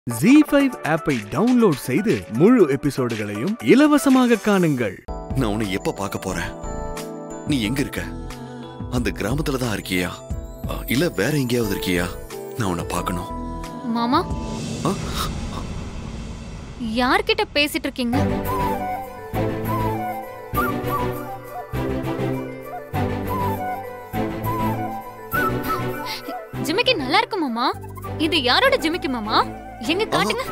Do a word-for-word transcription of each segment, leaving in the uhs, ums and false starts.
ஜீ five ஆப்பை download செய்து முழு எபிசோடுகளையும் இலவசமாக காணுங்கள். நான் உன்னை எப்ப பார்க்க போறேன்? நீ எங்க இருக்க? அந்த கிராமத்துல தான் இருக்கியா இல்ல வேற எங்கேயாவது இருக்கியா? நான் உன்னை பார்க்கணும். மாமா, யார்கிட்ட பேசிட்டு இருக்கீங்க? ஜிமிக்கி நல்லா இருக்கு மாமா. இது யாரோட ஜிமிக்கி மாமா? எங்க காட்டுங்க.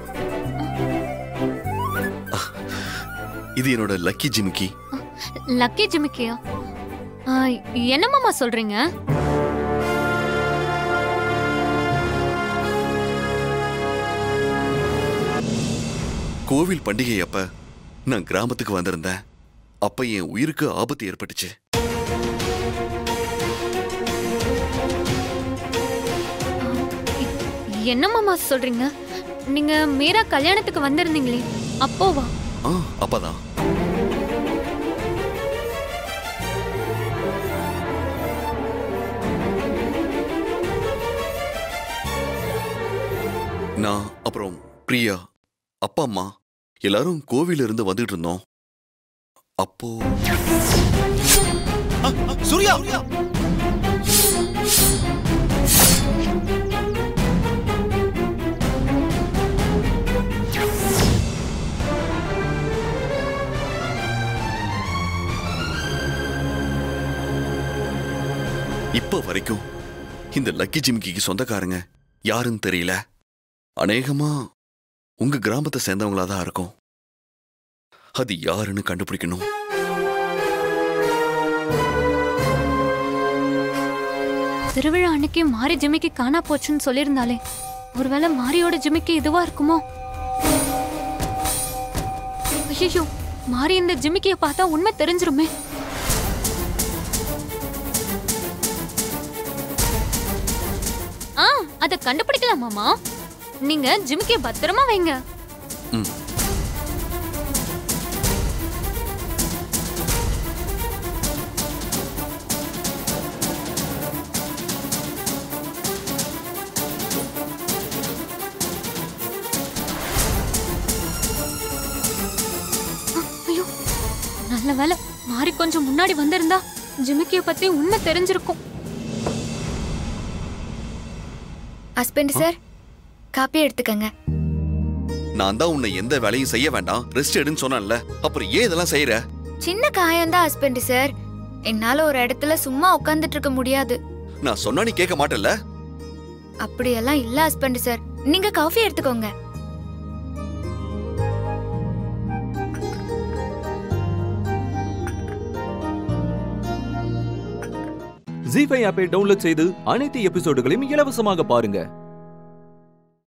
இது என்னோட லக்கி ஜிமிக்கி. லக்கி ஜிமிக்கியா? என்ன மாமா சொல்றீங்க? கோவில் பண்டிகை அப்ப நான் கிராமத்துக்கு வந்திருந்தேன். அப்ப என் உயிருக்கு ஆபத்து ஏற்பட்டுச்சு. என்ன மாமா சொல்றீங்க? நீங்க மீரா கல்யாணத்துக்கு வந்திருந்தீங்களே, அப்போவா? ஆ, அப்பதான். நான் அப்புறம் பிரியா, அப்பா அம்மா எல்லாரும் கோவில இருந்து வந்துட்டு இருந்தோம். அப்போ சூர்யா, இப்ப வரைக்கும் இந்த லக்கி ஜிமிக்கிக்கு சொந்தக்காரங்க யாருன்னு தெரியல. அநேகமா உங்க கிராமத்தை சேர்ந்தவங்களா தான் இருக்கும். அது யாருன்னு கண்டுபிடிக்கணும். திருவிழா அன்னைக்கு மாரி ஜிமிக்கி காணா போச்சுன்னு சொல்லியிருந்தாலே, ஒருவேளை மாரியோட ஜிமிக்கி இதுவா இருக்குமோ? ஐயோ, மாரி இந்த ஜிமிக்கிய பார்த்தா உண்மை தெரிஞ்சிருமே. ஆ, அத கண்டுபிடிக்கலாம் மாமா. நீங்க ஜிமிக்கிய பத்திரமா வைங்க. ஐயோ, நல்ல வேளை மாறி கொஞ்சம் முன்னாடி வந்திருந்தா ஜிமிக்கிய பத்தி உண்மை தெரிஞ்சிருக்கும். ஹஸ்பண்ட் சார், காப்பி எடுத்துக்கங்க. நான் தான் உன்னை எந்த வேலையும் செய்ய வேண்டாம், ரெஸ்ட் எடுன்னு சொன்னேன்ல, அப்புறம் ஏன் இதெல்லாம் செய்யற? சின்ன காயம் தான் ஹஸ்பண்ட் சார். என்னால ஒரு இடத்துல சும்மா உட்கார்ந்துட்டு இருக்க முடியாது. நான் சொன்னா நீ கேட்க மாட்டல்ல? அப்படியெல்லாம் இல்ல ஹஸ்பண்ட் சார். நீங்க காஃபி எடுத்துக்கோங்க. ஜீ ஃபைவ் ஆப்பை டவுன்லோட் செய்து அனைத்து எபிசோடுகளையும் இலவசமாக பாருங்க.